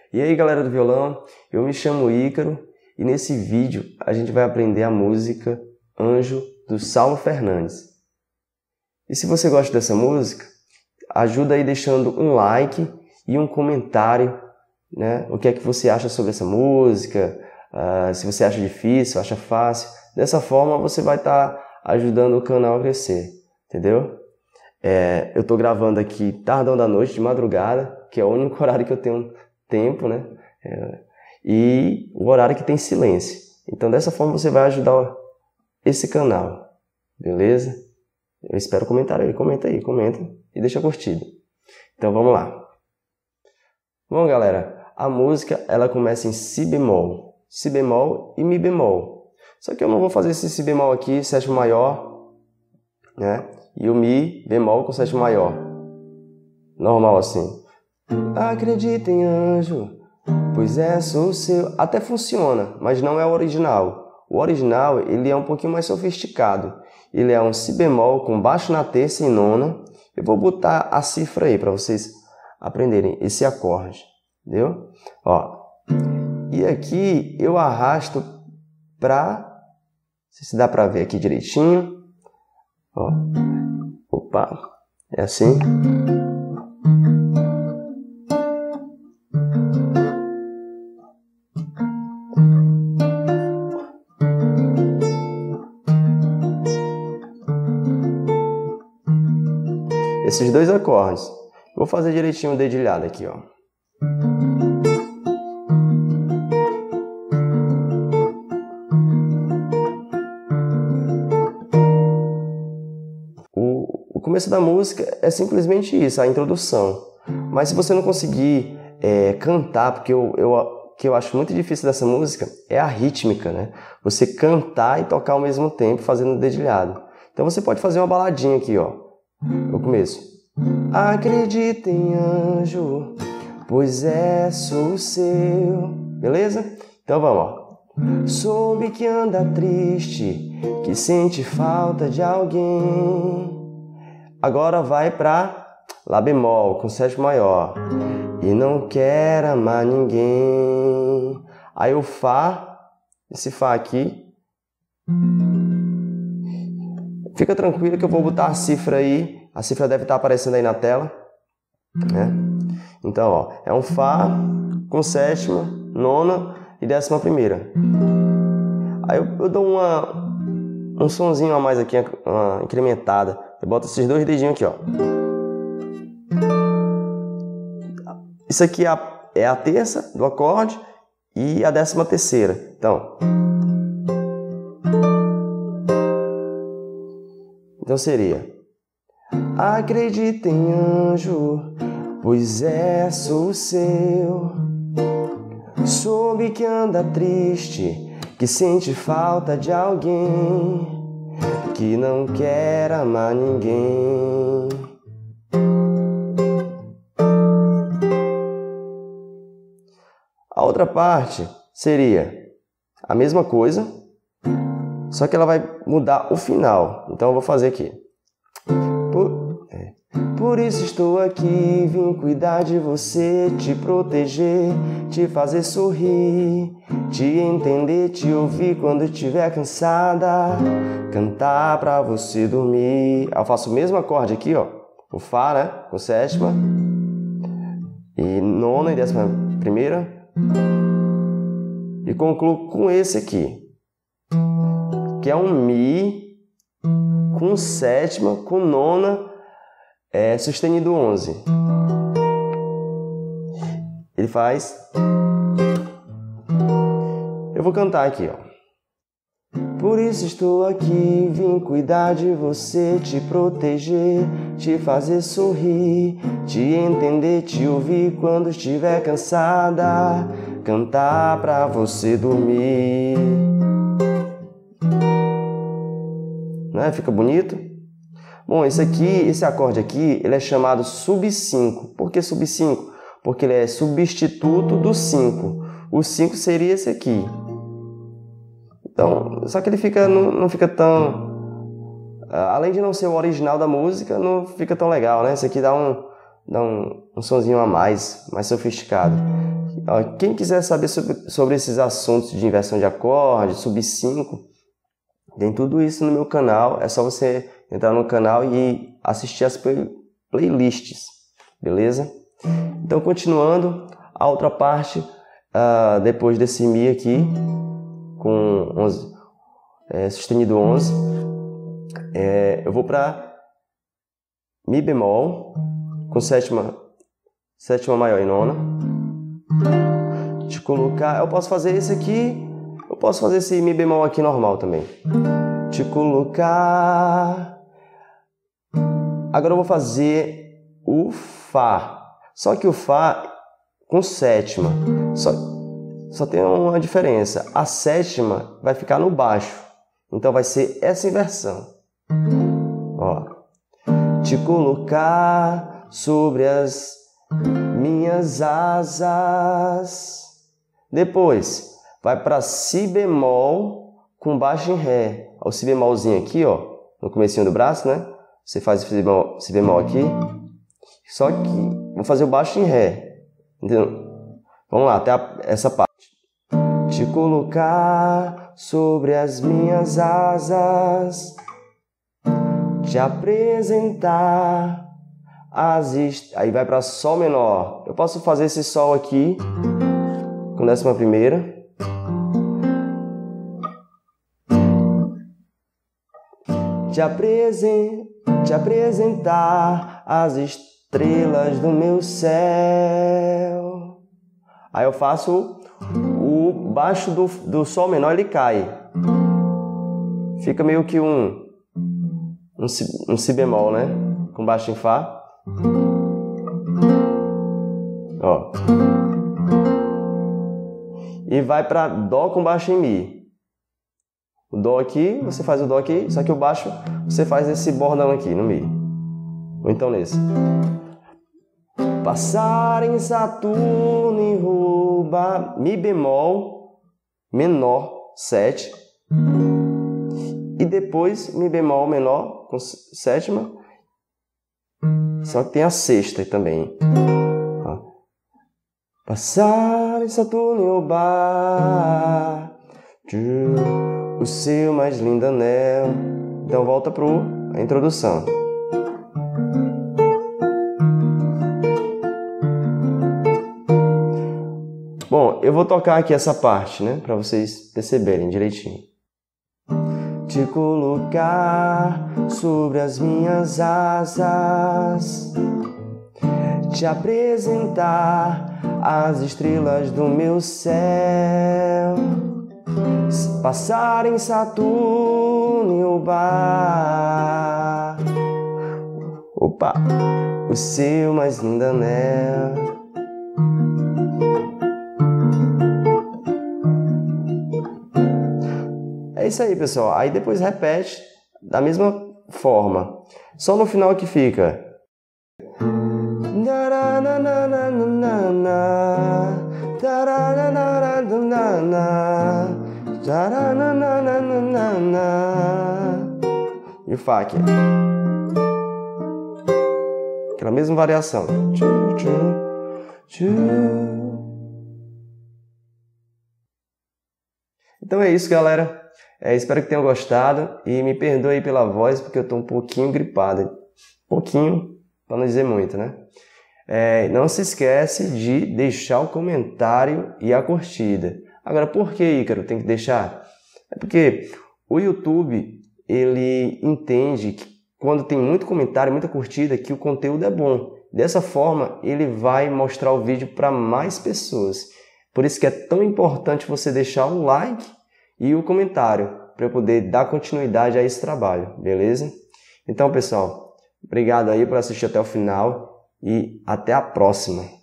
E aí galera do violão, eu me chamo Ícaro e nesse vídeo a gente vai aprender a música Anjo do Saulo Fernandes. E se você gosta dessa música, ajuda aí deixando um like e um comentário, né? O que é que você acha sobre essa música, se você acha difícil, acha fácil. Dessa forma você vai estar ajudando o canal a crescer, entendeu? Eu estou gravando aqui tardão da noite, de madrugada, que é o único horário que eu tenho tempo, né? E o horário que tem silêncio. Então dessa forma você vai ajudar esse canal, beleza? Eu espero comentário aí, comenta e deixa a curtida. Então vamos lá. Bom galera, a música ela começa em si bemol e mi bemol. Só que eu não vou fazer esse si bemol aqui, sétimo maior, né? E o mi bemol com sétimo maior. Normal assim. Acredita em anjo, pois sou seu. Até funciona, mas não é o original. O original ele é um pouquinho mais sofisticado. Ele é um si bemol com baixo na terça e nona. Eu vou botar a cifra aí para vocês aprenderem esse acorde, entendeu? Ó. E aqui eu arrasto para, não sei se dá para ver aqui direitinho. Ó. Opa, é assim. Esses dois acordes. Vou fazer direitinho o dedilhado aqui, ó. O começo da música é simplesmente isso, a introdução. Mas se você não conseguir cantar, porque que eu acho muito difícil dessa música é a rítmica, né? Você cantar e tocar ao mesmo tempo fazendo o dedilhado. Então você pode fazer uma baladinha aqui, ó. No começo. Acredita em anjo, pois sou seu. Beleza? Então vamos, ó. Soube que anda triste, que sente falta de alguém. Agora vai pra Lá bemol com sétimo maior. E não quer amar ninguém. Aí o Fá, esse Fá aqui. Fica tranquilo que eu vou botar a cifra aí. A cifra deve estar aparecendo aí na tela, né? Então, ó, é um Fá com sétima, nona e décima primeira. Aí eu dou um sonzinho a mais aqui, uma incrementada. Eu boto esses dois dedinhos aqui, ó. Isso aqui é a terça do acorde e a décima terceira. Então seria: acredita em anjo, pois sou seu. Soube que anda triste, que sente falta de alguém, que não quer amar ninguém. A outra parte seria a mesma coisa, só que ela vai mudar o final. Então eu vou fazer aqui. Por isso estou aqui, vim cuidar de você, te proteger, te fazer sorrir, te entender, te ouvir quando estiver cansada, cantar pra você dormir. Eu faço o mesmo acorde aqui, ó, o Fá, né, com sétima, e nona e décima primeira, e concluo com esse aqui, que é um Mi com sétima, com nona, sustenido 11. Ele faz. Eu vou cantar aqui, ó. Por isso estou aqui, vim cuidar de você, te proteger, te fazer sorrir, te entender, te ouvir quando estiver cansada, cantar pra você dormir. Não é? Fica bonito? Bom, esse acorde aqui, ele é chamado sub-5. Por que sub-5? Porque ele é substituto do 5. O 5 seria esse aqui. Então, só que ele não fica tão... Além de não ser o original da música, não fica tão legal, né? Esse aqui dá dar um sonzinho a mais sofisticado. Quem quiser saber sobre esses assuntos de inversão de acorde, sub 5, tem tudo isso no meu canal. É só você entrar no canal e assistir as playlists, beleza? Então, continuando, a outra parte, depois desse Mi aqui, com 11, sustenido 11, eu vou para Mi bemol, com sétima maior e nona. Te colocar, eu posso fazer esse aqui, eu posso fazer esse Mi bemol aqui normal também. Te colocar. Agora eu vou fazer o Fá. Só que o Fá com sétima. Só tem uma diferença. A sétima vai ficar no baixo. Então vai ser essa inversão. Ó. Te colocar sobre as minhas asas. Depois vai para Si bemol com baixo em Ré. O Si bemolzinho aqui, ó, no comecinho do braço, né? Você faz o Si bemol aqui. Só que vou fazer o baixo em Ré. Entendeu? Vamos lá, até essa parte. Te colocar sobre as minhas asas. Te apresentar aí vai para Sol menor. Eu posso fazer esse Sol aqui com 11ª. Te apresentar as estrelas do meu céu. Aí eu faço o baixo do Sol menor, ele cai. Fica meio que um Si bemol, né? Com baixo em Fá. Ó. E vai para Dó com baixo em Mi. O Dó aqui, você faz o Dó aqui, só que o baixo você faz esse bordão aqui no Mi. Ou então nesse. Passar em Saturno e roubar Mi bemol menor 7. E depois Mi bemol menor com sétima. Só que tem a sexta também. Ó. Passar em Saturno e roubar o seu mais lindo anel. Então volta para a introdução. Bom, eu vou tocar aqui essa parte, né, para vocês perceberem direitinho. Te colocar sobre as minhas asas, te apresentar as estrelas do meu céu, passar em Saturno e roubar o seu mais lindo anel. É isso aí, pessoal. Aí depois repete da mesma forma. Só no final que fica. E o Fá aqui. Aquela mesma variação. Então é isso, galera. Espero que tenham gostado e me perdoe pela voz porque eu estou um pouquinho gripado. Pouquinho, para não dizer muito, né? Não se esquece de deixar o comentário e a curtida. Agora, por que, Ícaro, tem que deixar? É porque o YouTube, ele entende que quando tem muito comentário, muita curtida, que o conteúdo é bom. Dessa forma, ele vai mostrar o vídeo para mais pessoas. Por isso que é tão importante você deixar o like e o comentário para eu poder dar continuidade a esse trabalho, beleza? Então, pessoal, obrigado aí por assistir até o final e até a próxima.